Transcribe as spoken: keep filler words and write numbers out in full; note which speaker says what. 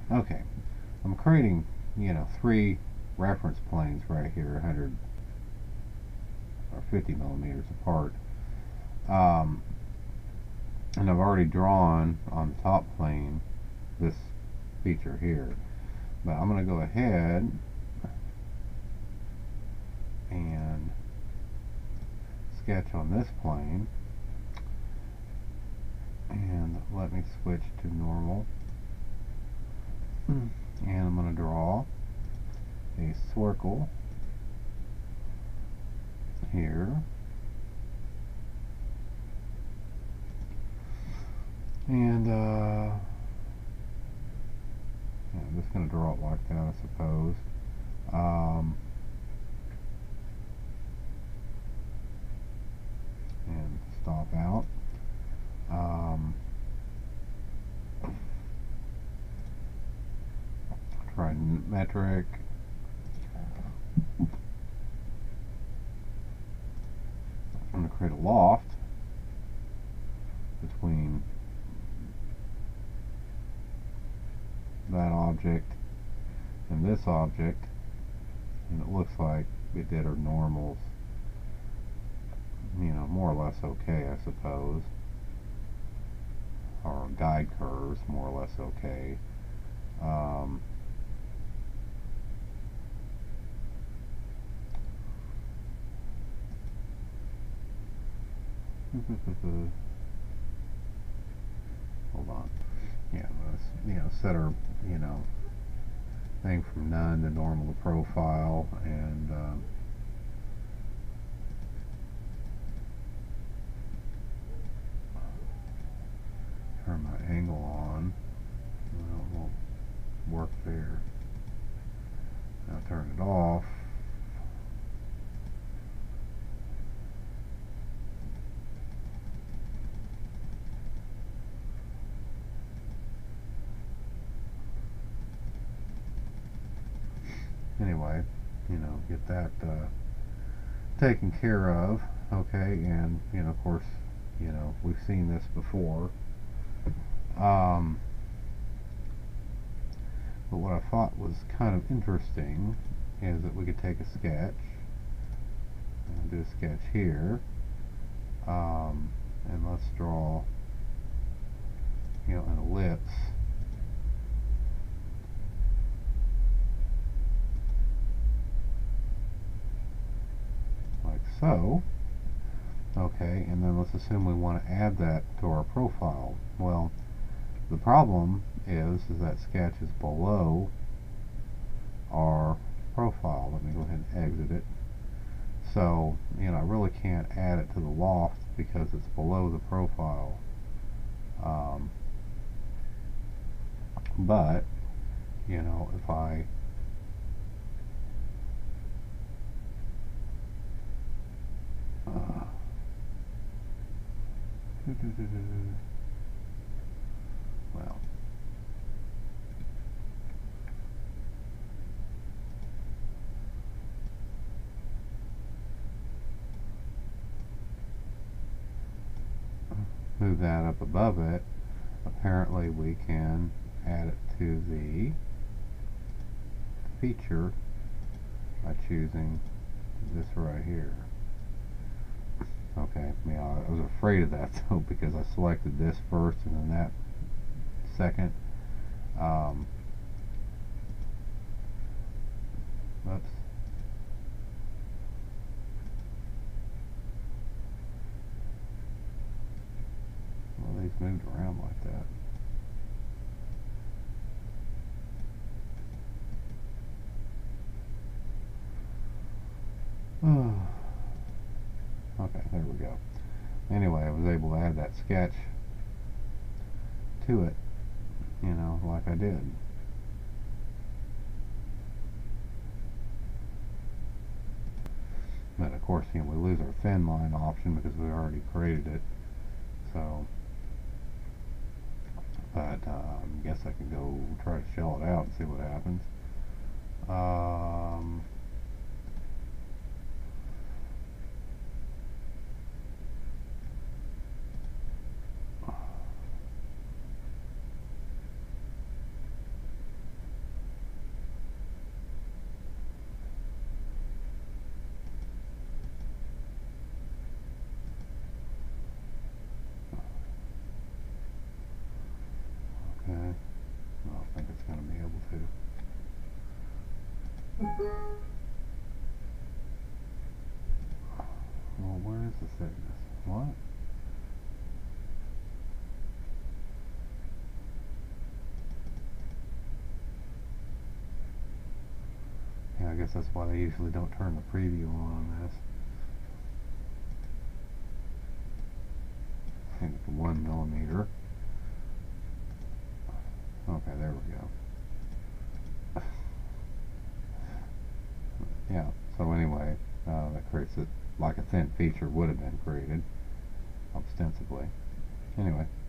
Speaker 1: Okay, I'm creating, you know, three reference planes right here, one hundred or fifty millimeters apart. Um, and I've already drawn on the top plane this feature here. But I'm going to go ahead and sketch on this plane, and let me switch to normal, and I'm going to draw a circle here, and uh, yeah, I'm just going to draw it like that, I suppose. Um, and stop out. Um, trimetric. I'm going to create a loft between that object and this object, and it looks like we did our normals, you know, more or less okay, I suppose. Our guide curves, more or less okay. Um, hold on. Yeah, let's, you know, set our, you know, thing from none to normal to profile, and um, turn my angle on. Well, it won't work there. Now turn it off. Anyway, you know, get that uh, taken care of. Okay, and you know, of course, you know, we've seen this before. Um, but what I thought was kind of interesting is that we could take a sketch and do a sketch here, um, and let's draw, you know, an ellipse. Like so. Okay, and then let's assume we want to add that to our profile. Well, the problem is, is that sketch is below our profile. Let me go ahead and exit it. So, you know, I really can't add it to the loft because it's below the profile. Um, but, you know, if I uh, well, move that up above it, apparently we can add it to the feature by choosing this right here. Okay, yeah, I was afraid of that though, because I selected this first and then that second. Um, oops. Well, these moved around like that. Okay, there we go. Anyway, I was able to add that sketch to it, you know, like I did. But of course, you know, we lose our thin line option because we already created it. So, but uh, I guess I can go try to shell it out and see what happens. Um, to. Well, where is the thickness? What? Yeah, I guess that's why they usually don't turn the preview on on this. I think it's one millimeter. Okay, there we go. Yeah, so anyway, uh, that creates it like a thin feature would have been created, ostensibly. Anyway.